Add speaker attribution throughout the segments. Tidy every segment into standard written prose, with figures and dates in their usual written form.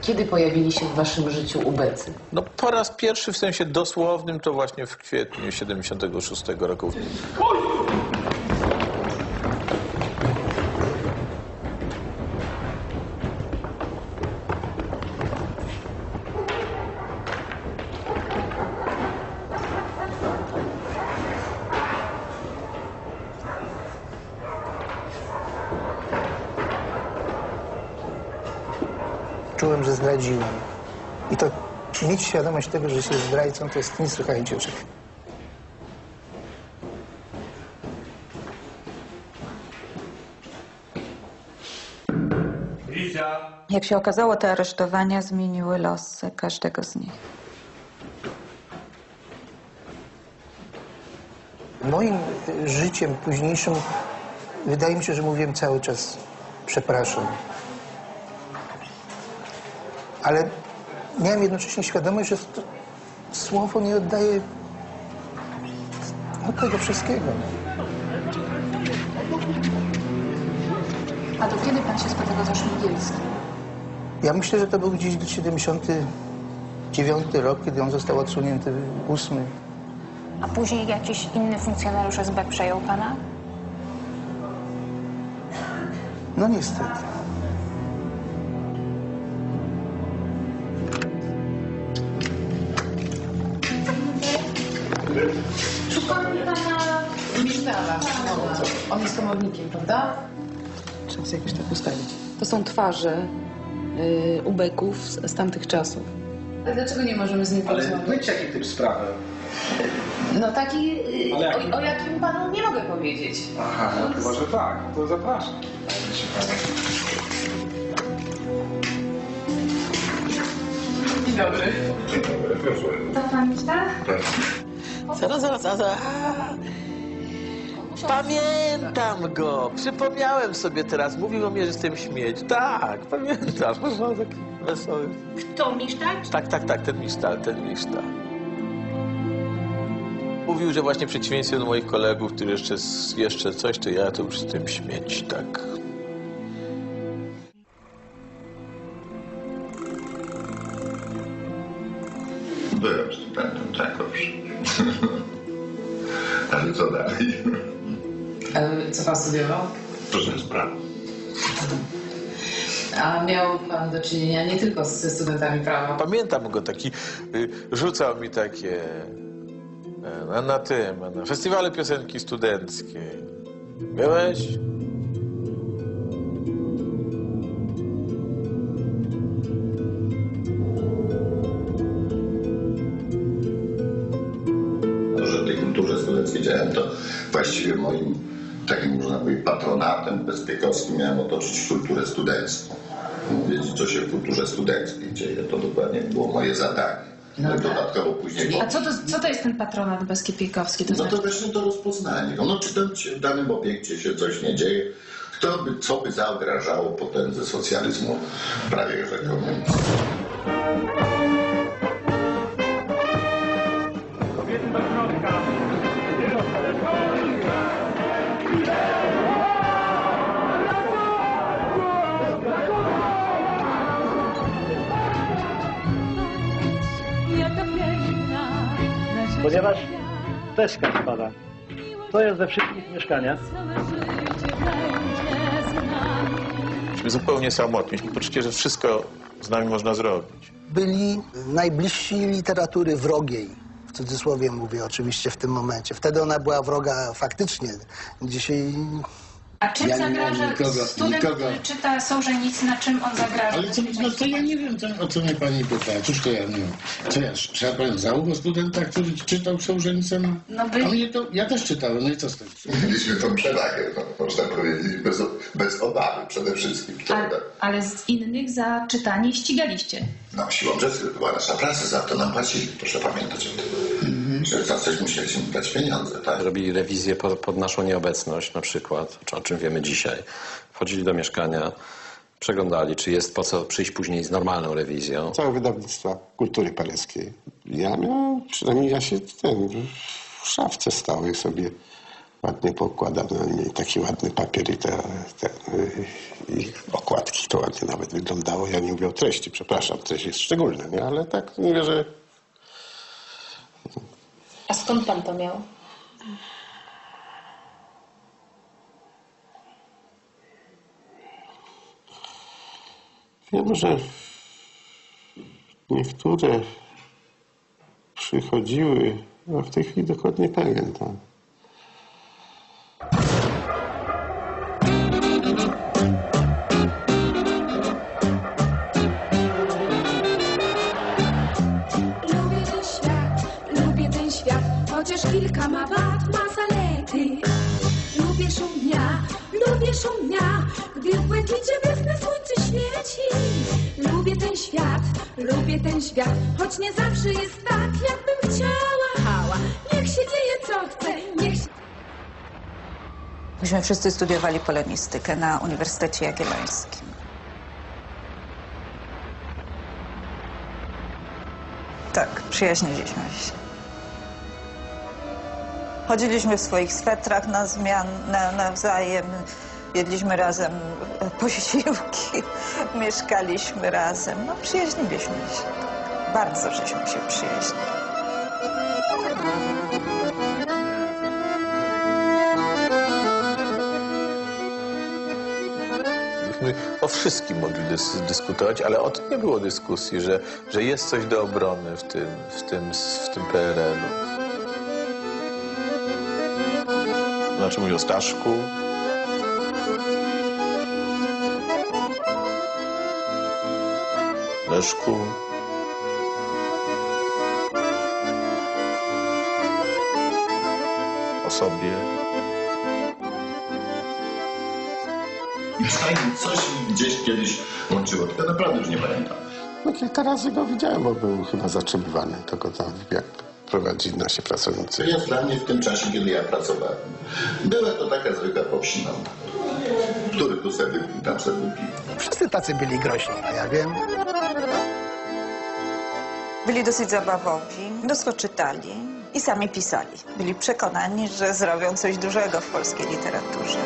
Speaker 1: Kiedy pojawili się w waszym życiu ubecy?
Speaker 2: No po raz pierwszy w sensie dosłownym to właśnie w kwietniu 76 roku.
Speaker 3: Czułem, że zdradziłem. I to mieć świadomość tego, że się zdrajcą, to jest niesłychanie ciężkie.
Speaker 4: Jak się okazało, te aresztowania zmieniły losy każdego z nich.
Speaker 3: Moim życiem późniejszym wydaje mi się, że mówiłem cały czas przepraszam. Ale miałem jednocześnie świadomość, że to słowo nie oddaje tego wszystkiego.
Speaker 1: A do kiedy pan się spotyka z Szmigielskim?
Speaker 3: Ja myślę, że to był gdzieś 79 rok, kiedy on został odsunięty, 8.
Speaker 5: A później jakiś inny funkcjonariusz SB przejął pana?
Speaker 3: No niestety.
Speaker 1: Szukamy pana Misztala. On jest komornikiem, prawda? Trzeba sobie jakoś tak ustalić. To są twarze ubeków z tamtych czasów. Ale dlaczego nie możemy z nim porozmawiać?
Speaker 6: Ale jaki typ sprawy?
Speaker 1: No taki,
Speaker 6: Ale
Speaker 1: o jakim panu nie mogę powiedzieć.
Speaker 6: Aha, no chyba, że tak. To zapraszam.
Speaker 1: Dzień dobry.
Speaker 6: Dzień dobry, proszę.
Speaker 5: To pan Misztal?
Speaker 2: Zaraz. Pamiętam go! Przypomniałem sobie teraz. Mówił o mnie, że jestem śmieć. Tak, pamiętasz. No, taki wesoły.
Speaker 5: Kto, Misztal?
Speaker 2: Tak, ten Misztal. Mówił, że właśnie w przeciwieństwie do moich kolegów, którzy jeszcze coś, to ja to już jestem śmieć, tak.
Speaker 7: Byłem studentem, tak, owszem. Ale co dalej?
Speaker 1: Co pan studiował?
Speaker 7: Proszę sprawy.
Speaker 1: A miał pan do czynienia nie tylko ze studentami prawa.
Speaker 2: Pamiętam go taki, rzucał mi takie na festiwalu piosenki studenckiej. Byłeś?
Speaker 7: Że w tej kulturze studenckiej działałem, to właściwie moim takim, można powiedzieć, patronatem bezpiekowskim miałem otoczyć kulturę studencką. Wiedzieć, co się w kulturze studenckiej dzieje. To dokładnie było moje zadanie.
Speaker 1: No tak.
Speaker 7: Dodatkowo później...
Speaker 1: A co to jest ten patronat bezpiekowski?
Speaker 7: No to właśnie to rozpoznanie. No, czy tam w danym obiekcie się coś nie dzieje, co by zagrażało potędze socjalizmu, prawie że komunizmu.
Speaker 8: Ponieważ deska spada. To jest we wszystkich mieszkaniach.
Speaker 2: Myśmy zupełnie samotni. Mieliśmy poczucie, że wszystko z nami można zrobić.
Speaker 3: Byli najbliżsi literatury wrogiej. W cudzysłowie mówię oczywiście w tym momencie. Wtedy ona była wroga faktycznie. Dzisiaj...
Speaker 5: A czym zagraża student,
Speaker 9: nikogo.
Speaker 5: który czyta Sołżenicyn, czym on zagraża?
Speaker 9: Ale co, no to ja nie wiem, o co mnie pani pyta. Cóż to ja nie wiem. Co ja, trzeba powiem, załóg o studenta, który czytał Sołżenicena?
Speaker 5: No
Speaker 9: A mnie to, ja też czytałem, no i co z tego?
Speaker 7: Mieliśmy tą przewagę, no, można powiedzieć, bez obawy przede wszystkim.
Speaker 5: Ale z innych za czytanie ścigaliście.
Speaker 7: No, siłą rzeczy to była nasza praca, za to nam płacili, proszę pamiętać o tym. Że za coś musieliśmy dać pieniądze, tak?
Speaker 10: Robili rewizję pod naszą nieobecność na przykład, o czym wiemy dzisiaj. Wchodzili do mieszkania, przeglądali, czy jest po co przyjść później z normalną rewizją.
Speaker 11: Całe wydawnictwa kultury paryskiej. Ja miałem, przynajmniej ja się w szafce stałej sobie ładnie pokładam na niej taki ładny papier i okładki. Cóż to ładnie nawet wyglądało. Ja nie mówię o treści, przepraszam. Treść jest szczególna, nie? Ale tak mówię, że...
Speaker 1: A skąd pan to miał?
Speaker 11: Wiem, że niektóre przychodziły, a w tej chwili dokładnie pamiętam.
Speaker 12: Lubię ten świat, chociaż kilka ma wad, ma zalety. Lubię szum dnia, gdy w błękicie wiosny słońce świeci. Lubię ten świat, choć nie zawsze jest tak, jakbym chciała. Niech się dzieje co chce, niech się...
Speaker 4: Myśmy wszyscy studiowali polonistykę na Uniwersytecie Jagiellońskim. Tak, przyjaźniliśmy się. Chodziliśmy w swoich swetrach nawzajem, jedliśmy razem posiłki, mieszkaliśmy razem. No, przyjaźniliśmy się. Bardzo żeśmy się przyjaźnili.
Speaker 2: Myśmy o wszystkim mogli dyskutować, ale o tym nie było dyskusji, że jest coś do obrony w tym PRL-u. Znaczy mówię o Staszku. Leszku. O sobie.
Speaker 7: Coś gdzieś kiedyś łączyło, tylko naprawdę już nie pamiętam.
Speaker 11: No kilka razy go widziałem, bo był chyba zatrzymywany. To go tam, jak prowadzi nasi pracownicy.
Speaker 7: To jest dla mnie w tym czasie, kiedy ja pracowałem. Była to taka zwykła popsina. Który tu sobie wypił, tam sobie wypił.
Speaker 3: Wszyscy tacy byli groźni, no ja wiem.
Speaker 4: Byli dosyć zabawowi, mnóstwo czytali i sami pisali. Byli przekonani, że zrobią coś dużego w polskiej literaturze.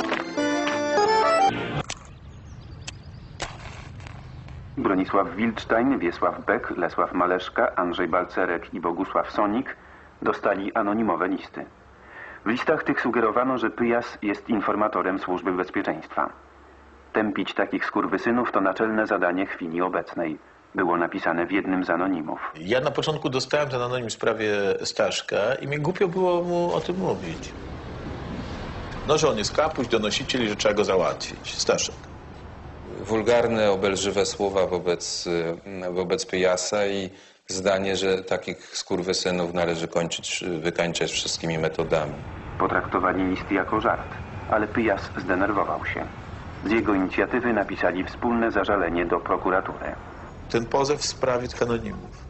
Speaker 13: Bronisław Wildstein, Wiesław Beck, Lesław Maleszka, Andrzej Balcerek i Bogusław Sonik dostali anonimowe listy. W listach tych sugerowano, że Pyjas jest informatorem Służby Bezpieczeństwa. Tępić takich skurwysynów to naczelne zadanie chwili obecnej. Było napisane w jednym z anonimów.
Speaker 2: Ja na początku dostałem ten anonim w sprawie Staszka i mi głupio było mu o tym mówić. No, że on jest kapuś, donosiciel i że trzeba go załatwić. Staszek.
Speaker 14: Wulgarne, obelżywe słowa wobec Pyjasa i zdanie, że takich skurwysynów należy wykańczać wszystkimi metodami.
Speaker 13: Potraktowali listy jako żart, ale Pyjas zdenerwował się. Z jego inicjatywy napisali wspólne zażalenie do prokuratury.
Speaker 2: Ten pozew w sprawie tych anonimów.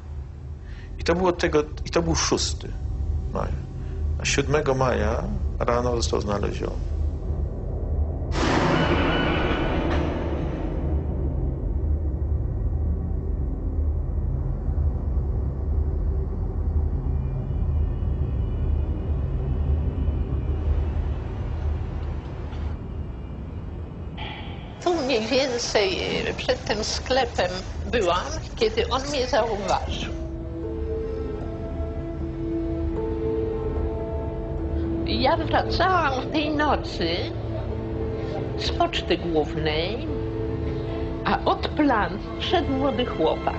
Speaker 2: I to był 6 maja. A 7 maja rano został znaleziony.
Speaker 15: Tu mniej więcej przed tym sklepem byłam, kiedy on mnie zauważył. Ja wracałam w tej nocy z poczty głównej, a od plan szedł młody chłopak.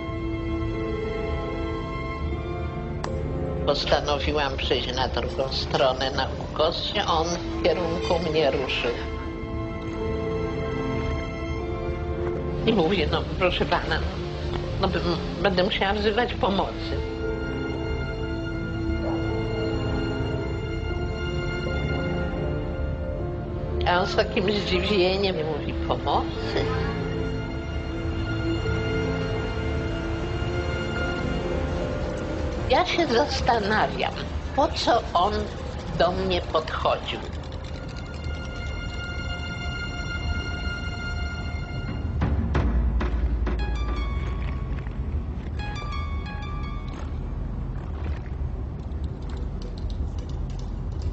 Speaker 15: Postanowiłam przejść na drugą stronę na ukos, on w kierunku mnie ruszył. I mówię, no proszę pana, no będę musiała wzywać pomocy. A on z takim zdziwieniem mówi, pomocy? Ja się zastanawiam, po co on do mnie podchodził.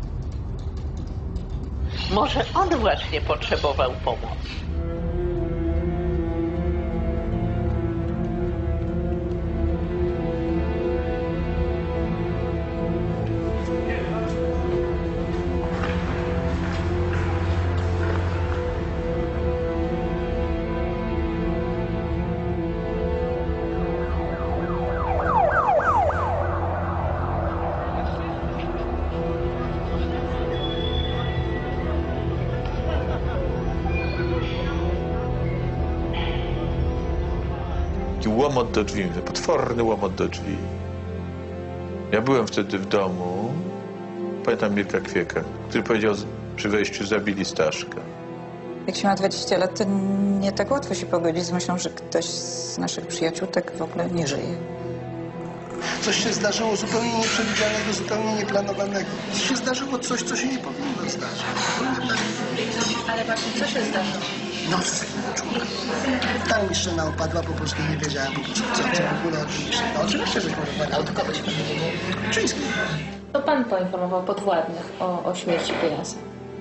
Speaker 15: Może on właśnie potrzebował pomocy.
Speaker 2: taki łomot do drzwi, potworny łomot do drzwi. Ja byłem wtedy w domu, pamiętam Mirka Kwieka, który powiedział przy wejściu: zabili Staszka.
Speaker 4: Jak się ma 20 lat, to nie tak łatwo się pogodzić z myślą, że ktoś z naszych przyjaciół tak w ogóle nie żyje.
Speaker 3: Coś się zdarzyło zupełnie nieprzewidzianego, zupełnie nieplanowanego. Się zdarzyło coś, co się nie powinno zdarzyć.
Speaker 1: Ale właśnie, co się zdarzyło?
Speaker 3: No, tam mi szyna opadła, po prostu nie wiedziałem po prostu, co w ogóle o tym myśleć. No oczywiście, że może, ale to kogoś powiedział. Czyński.
Speaker 1: To pan poinformował podwładnych o śmierci Pyjasa.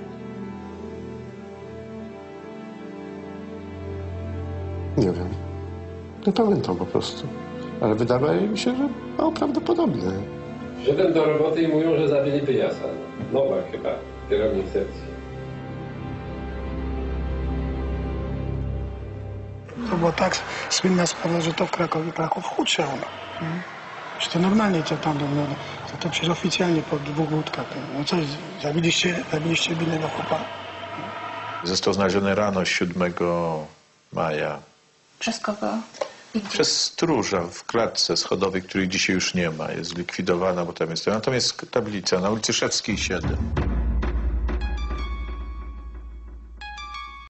Speaker 11: Nie wiem. Nie pamiętam po prostu. Ale wydaje mi się, że mało prawdopodobne.
Speaker 16: Szedłem do roboty i mówią, że zabili Pyjasa. Nowak chyba, kierownik sekcji.
Speaker 17: To była tak słynna sprawa, że to w Krakowie Kraków huczał. Że to normalnie co tam było. To przecież oficjalnie po 2 łódkach. No coś, zabiliście winnego chłopa.
Speaker 2: Został znaleziony rano 7 maja.
Speaker 5: Przez kogo?
Speaker 2: Przez stróża w klatce schodowej, której dzisiaj już nie ma. Jest zlikwidowana, bo tam jest. Natomiast tablica na ulicy Szewskiej 7.